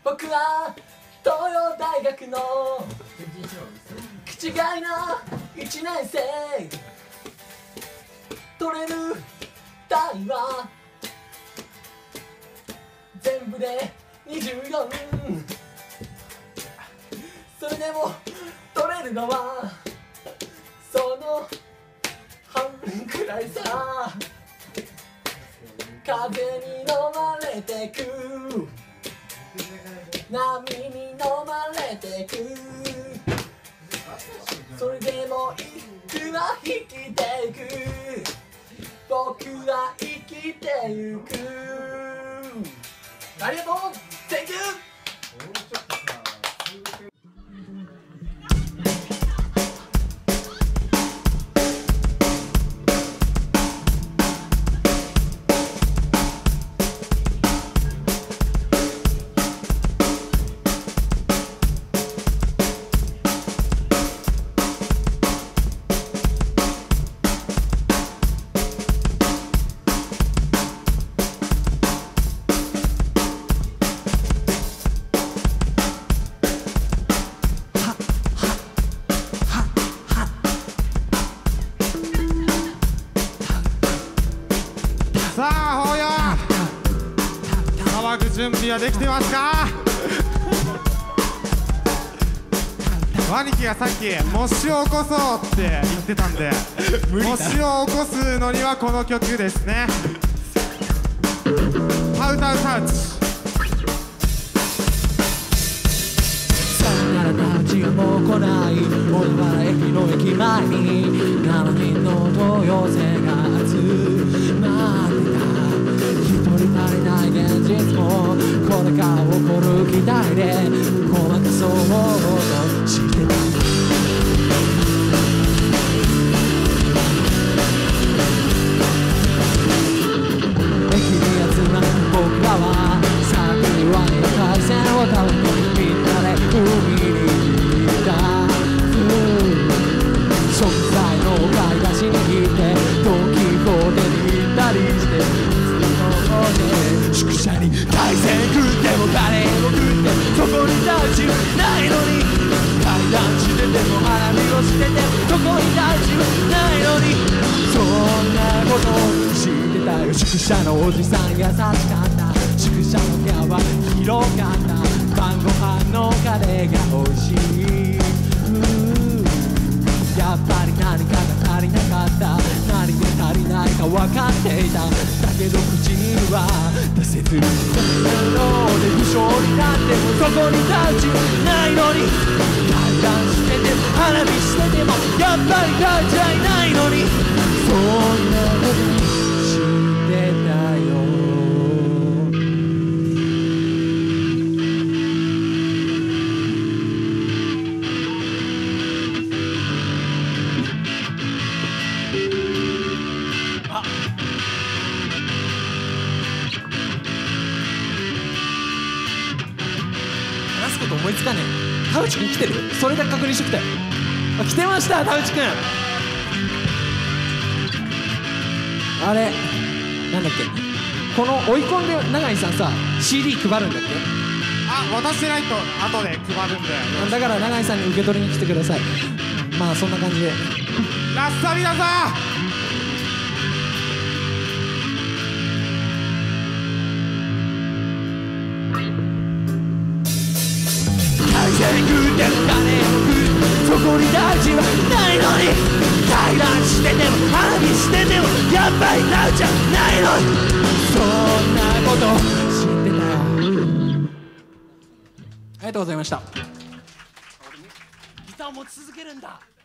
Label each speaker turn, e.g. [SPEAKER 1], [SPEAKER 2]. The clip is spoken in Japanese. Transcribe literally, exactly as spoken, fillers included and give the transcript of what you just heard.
[SPEAKER 1] 僕は東洋大学の口がいないちねん生、取れる単位は全部でにじゅうよん。それでも取れるのはその半分くらいさ。風に飲まれてく、波に飲まれてく、それでも僕は生きていく、僕は生きてゆく。ありがとう、Thank you。
[SPEAKER 2] さあ、ほうよ騒ぐ準備はできてますか？兄貴がさっき模試を起こそうって言ってたんで、模試を起こすのにはこの曲ですね。タウタウタウチ。
[SPEAKER 1] さよならタウチがもう来ない、小田原駅の駅前にななにんの東洋生が集まってた。一人足りない現実もこれから起こる期待でごまかそうとしてた。駅に集まる僕らは先にワニの海鮮を食べてみんなで海に行った。食材のお買い出しに行ってドンキホーテに行ったりして、宿舎に海鮮食ってもカレーも食ってそこにタウチはないのに、階段してても花火をしててもそこにタウチはないのに、そんなことを知ってたよ。宿舎のおじさん優しかった、宿舎の部屋は広かった、晩ご飯のカレーが美味しい。やっぱり何かが足りなかった、何で足りないか分かっていた。だけど口には出せずにので不詳になってもそこにタウチはないのに、階段してても花火しててもやっぱりタウチはいないのに、そんなこと知ってたよ。話すこと思いつかねえ。田内くん来てる？それだけ確認してきたよ。あ、来てました、田内くん。あれなんだっけ、この追い込んで永井さんさ シーディー 配るんだっけ？
[SPEAKER 2] あ、渡してないと後で配るんで、
[SPEAKER 1] だから永井さんに受け取りに来てください。まあそんな感じで
[SPEAKER 2] ラッサビだぞ。
[SPEAKER 1] 海鮮食ってもカレーも食う、そこにタウチはないのに、階段してても花火しててもやっぱりタウチはないのに、そんなこと知ってたよ。ありがとうございました。ギターを持ち続けるんだ。